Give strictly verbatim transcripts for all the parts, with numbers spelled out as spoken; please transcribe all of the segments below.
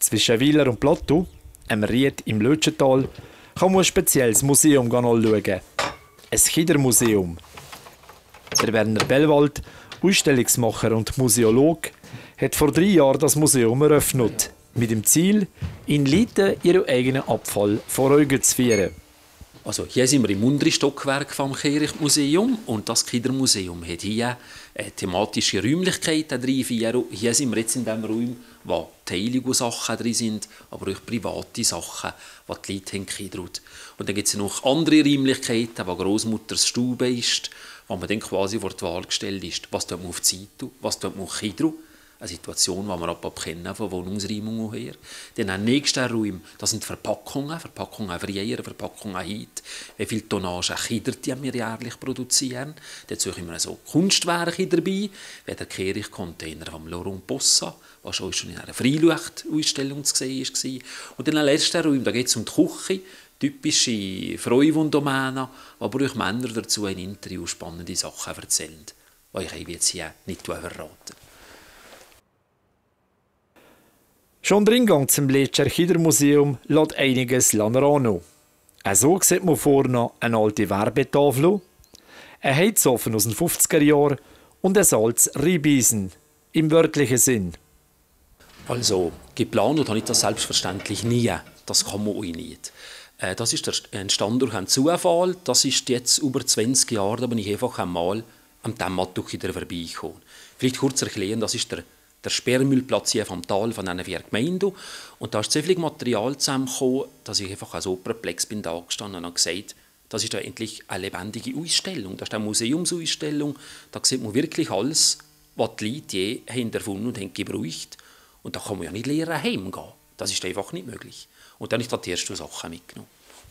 zwischen Wieler und Plottu, einem Ried im Lötschental, kann man ein spezielles Museum anschauen. Ein Kindermuseum. Der Werner Bellwald, Ausstellungsmacher und Museolog, hat vor drei Jahren das Museum eröffnet, mit dem Ziel, in Leuten ihren eigenen Abfall vor Augen zu führen. Also hier sind wir im unteren Stockwerk vom Kehrichtmuseum und das Kindermuseum hat hier eine thematische Räumlichkeit drin. Hier sind wir jetzt in dem Raum, wo heilige Sachen drin sind, aber auch private Sachen, die die Leute haben. Und dann gibt es noch andere Räumlichkeiten, wo Großmutters Stube ist, wo man dann quasi vor die Wahl gestellt ist, was tut man auf die Seite, was tut man auf Kinder. Eine Situation, die wir ab kennen von Wohnungsräumung her. Dann am nächsten Raum, das sind Verpackungen, Verpackungen früher, Verpackungen heute. Wie viel Tonnage Kinder die wir jährlich produzieren. Dazu haben wir so Kunstwerke dabei, wie der Kehricht-Container von Laurent Possa, was schon in einer Freiluftausstellung zu sehen war. Und dann am letzten Raum, da geht es um die Küche, typische Freuwundomäne, aber auch Männer dazu ein Interview spannende Sachen erzählen, die ich jetzt hier nicht verraten. Schon der Eingang zum Letscher Kindermuseum lässt einiges an. So sieht man vorne eine alte Werbetafel, ein Heizofen aus den fünfziger Jahren und ein altes Riebeisen, im wörtlichen Sinn. Also, geplant habe ich das selbstverständlich nie. Das kann man auch nicht. Das ist entstanden durch einen Zufall. Das ist jetzt über zwanzig Jahre, da bin ich einfach einmal am Thematuch wieder vorbeigekommen. Vielleicht kurz erklären, das ist der der Sperrmüllplatz hier vom Tal von diesen vier Gemeinden. Und da ist so viel Material zusammengekommen, dass ich einfach so perplex bin da gestanden und habe gesagt, das ist ja endlich eine lebendige Ausstellung. Das ist eine Museumsausstellung. Da sieht man wirklich alles, was die Leute je haben erfunden und haben gebraucht. Und da kann man ja nicht leer heimgehen. Das ist einfach nicht möglich. Und dann habe ich da die ersten Sachen mitgenommen.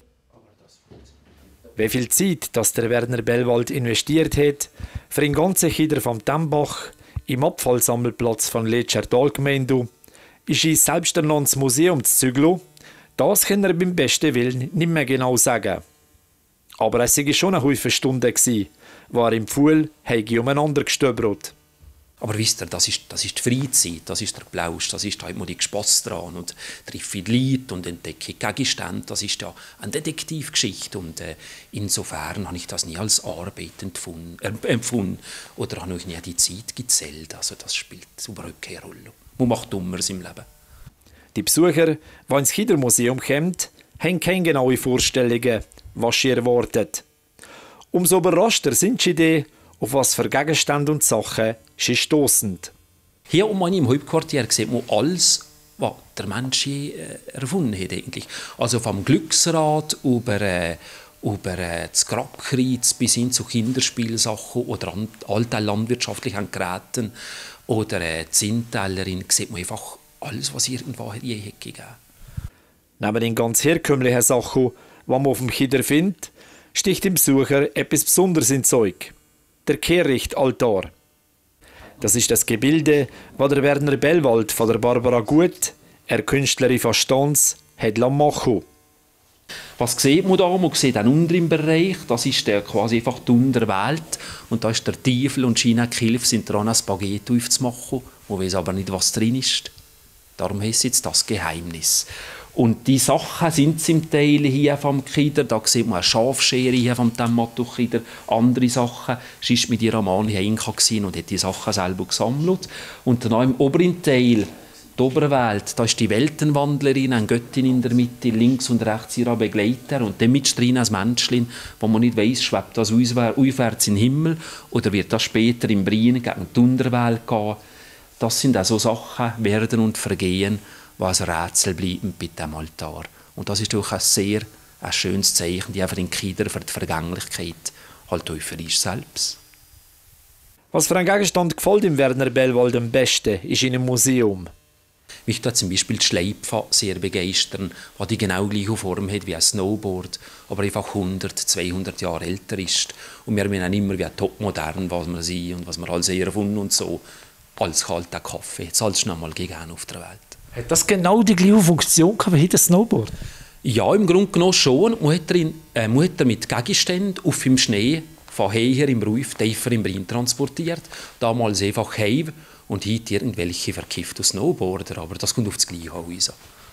Wie viel Zeit dass der Werner Bellwald investiert hat, für den ganzen Kinder vom Tembach, im Abfallsammelplatz von Letscher Talgemeinde, ist ein selbsternanntes Museum zu zügeln. Das kann er beim besten Willen nicht mehr genau sagen. Aber es war schon eine Haufen Stunden, wo er im Pfuhl umeinander gestöbert. Aber wisst ihr, das ist, das ist die Freizeit, das ist der Plausch, das ist da hat man die Spass dran und treffe die Leute und entdecke Gegenstände. Das ist ja eine Detektivgeschichte und äh, insofern habe ich das nie als Arbeit empfunden, äh, empfunden oder habe ich nie die Zeit gezählt. Also das spielt überhaupt keine Rolle. Man macht Dummeres im Leben. Die Besucher, die ins Kindermuseum kommen, haben keine genauen Vorstellungen, was sie erwartet. Umso überraschter sind sie dann, auf was für Gegenstände und Sachen sie stossen. Hier um im Hauptquartier sieht man alles, was der Mensch je äh, erfunden hat. Eigentlich. Also vom Glücksrad über, äh, über äh, das Grabkreuz bis hin zu Kinderspielsachen oder an, alten landwirtschaftlichen Geräten oder äh, Zinntellerin sieht man einfach alles, was irgendwo je hat gegeben. Neben den ganz herkömmlichen Sachen, die man auf dem Kinder findet, sticht dem Besucher etwas Besonderes ins Zeug. Der Kehrichtaltar. Das ist das Gebilde, das der Werner Bellwald von der Barbara Gut, eine Künstlerin von Stanz, hat machen. Was sieht man da? Man sieht den unteren Bereich, das ist der quasi einfach die Unterwelt. Und da ist der Teufel und China Kilf sind dran, ein Spaghetti aufzumachen. Man weiß aber nicht, was drin ist. Darum heisst jetzt das Geheimnis. Und die Sachen sind zum Teil hier vom Kinder. Da sieht man eine Schafschere hier vom Thematuch Kinder. Andere Sachen. Sie war mit ihrer Mann hier und hat die Sachen selber gesammelt. Und dann im oberen Teil, die Oberwelt, da ist die Weltenwandlerin, eine Göttin in der Mitte, links und rechts ihrer Begleiter. Und dann mit drin ein Menschlein, wo man nicht weiss, schwebt das aufwärts in den Himmel oder wird das später im Brien gegen die Unterwelt gehen. Das sind also Sachen, Werden und Vergehen, was Rätsel bleiben bei diesem Altar. Und das ist auch ein sehr ein schönes Zeichen, die für den Kinder, für die Vergänglichkeit, halt auch für uns selbst. Was für ein Gegenstand gefällt dem Werner Bellwald am besten, ist in einem Museum. Mich da zum Beispiel die Schleife sehr begeistern, die die genau gleiche Form hat wie ein Snowboard, aber einfach hundert, zweihundert Jahre älter ist. Und wir meinen immer wie topmodern, was wir sind und was wir alles erfunden und so. Als kalter Kaffee, das alles noch mal gegeben auf der Welt. Hat das genau die gleiche Funktion wie heute ein Snowboard? Ja, im Grunde genommen schon. Man hat er, äh, man hat er mit Gegenständen auf dem Schnee von her im Ruf tiefer im Rhein transportiert. Damals einfach heim. und heute irgendwelche verkifften Snowboarder, aber das kommt auf das Gleiche raus.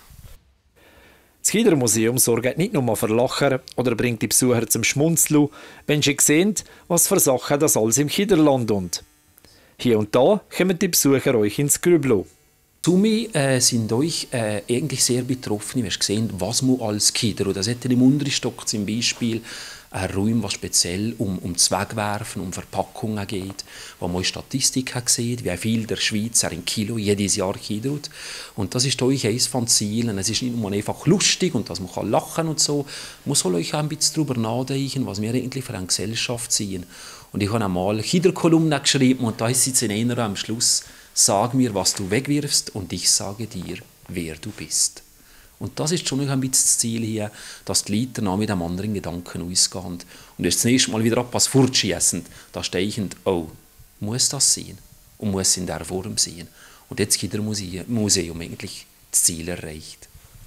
Das Kindermuseum sorgt nicht nur für Lachen oder bringt die Besucher zum Schmunzeln, wenn sie sehen, was für Sachen das alles im Kinderland und. Hier und da kommen die Besucher euch ins Grübeln. Sumi äh, sind euch äh, eigentlich sehr betroffen. Du hast gesehen, was man als Kinder, oder das hat im Unterstock zum Beispiel ein Raum, was speziell um, um das Wegwerfen, um Verpackungen geht, wo man Statistiken sieht, wie viel der Schweizer in Kilo jedes Jahr kidert. Und das ist euch eines von Zielen. Es ist nicht nur einfach lustig und dass man kann lachen und so. Man soll euch auch ein bisschen darüber nachdenken, was wir eigentlich für eine Gesellschaft sind. Und ich habe einmal eine Kinderkolumne geschrieben und da ist jetzt in einer am Schluss: Sag mir, was du wegwirfst, und ich sage dir, wer du bist. Und das ist schon ein bisschen das Ziel hier, dass die Leute dann mit einem anderen Gedanken ausgehen. Und jetzt das nächste Mal wieder etwas fortschiessen, da stehe ich und, oh, muss das sein? Und muss es in dieser Form sein? Und jetzt gibt das Museum eigentlich das Ziel erreicht.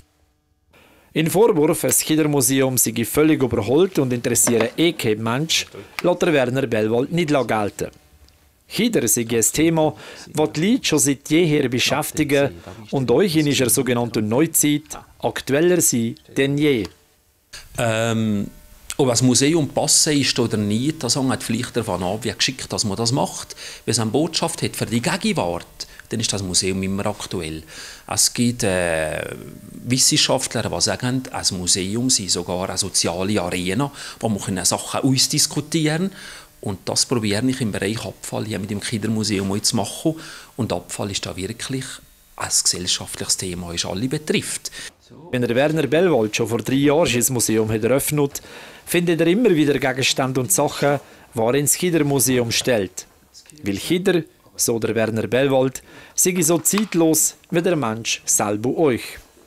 In Vorwurf, das Kindermuseum sei völlig überholt und interessiere eh kein Mensch, lässt der Werner Bellwald nicht gelten. Kinder sind ein Thema, das die Leute schon seit jeher beschäftigen und euch in unserer sogenannten Neuzeit aktueller sein denn je. Ähm, ob das Museum passen ist oder nicht, das hängt vielleicht davon ab, wie geschickt dass man das macht. Wenn es eine Botschaft hat für die Gegenwart, dann ist das Museum immer aktuell. Es gibt äh, Wissenschaftler, die sagen, ein Museum sei sogar eine soziale Arena, wo man Sachen ausdiskutieren kann. Und das probiere ich im Bereich Abfall hier mit dem Kindermuseum zu machen. Und Abfall ist da wirklich ein gesellschaftliches Thema, das alle betrifft. Wenn der Werner Bellwald schon vor drei Jahren das Museum hat eröffnet, findet er immer wieder Gegenstände und Sachen, die er ins Kindermuseum stellt. Weil Kinder, so der Werner Bellwald, sind so zeitlos wie der Mensch selber euch.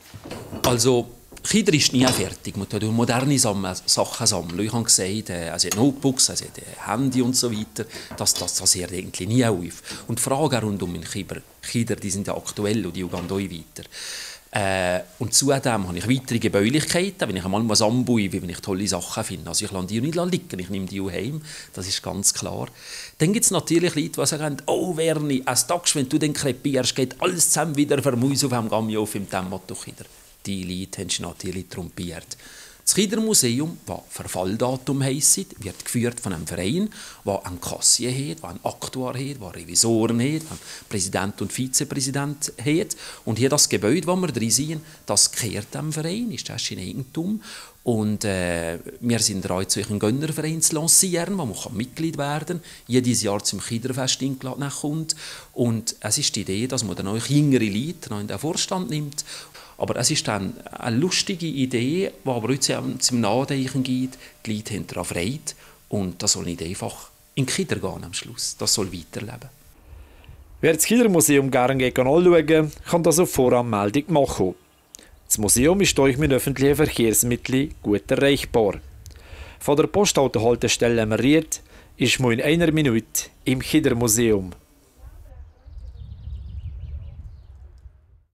Also, Kinder ist nie fertig. Man kann moderne Sachen sammeln. Ich habe gesagt, also Notebooks, also Handy und so weiter, das, das, das hört eigentlich nie auf. Und die Fragen rund um Kinder, Kinder, die sind ja aktuell und die gehen auch weiter. Äh, und zudem habe ich weitere Gebäulichkeiten, wenn ich einmal was anbaue, wenn ich tolle Sachen finde. Also ich lasse die nicht liegen, ich nehme die auch heim, das ist ganz klar. Dann gibt es natürlich Leute, die sagen, oh Werni, als Tag, wenn du den krepierst, geht alles zusammen wieder für Mäuse auf dem Gammi auf im Tempo-Kinder. Die Leute haben sich natürlich trompiert. Das Kindermuseum, das Verfalldatum heisst, wird geführt von einem Verein, der einen Kassier hat, der einen Aktuar hat, der Revisoren hat, der einen Präsident und Vizepräsident hat. Und hier das Gebäude, das wir drin sind, das gehört dem Verein, ist das in Eigentum. Und äh, wir sind dran, einen Gönnerverein zu lancieren, wo man Mitglied werden kann, jedes Jahr zum Kinderfest eingeladen kommt. Und es ist die Idee, dass man dann auch jüngere Leute noch in den Vorstand nimmt. Aber es ist dann eine lustige Idee, die aber jetzt zum Nachdenken gibt. Die Leute haben daran Freude und das soll nicht einfach in die Kinder gehen am Schluss. Das soll weiterleben. Wer das Kindermuseum gerne anschauen kann, kann das auf Voranmeldung machen. Das Museum ist euch mit öffentlichen Verkehrsmitteln gut erreichbar. Von der Postautohaltestelle Meriet ist man in einer Minute im Kindermuseum.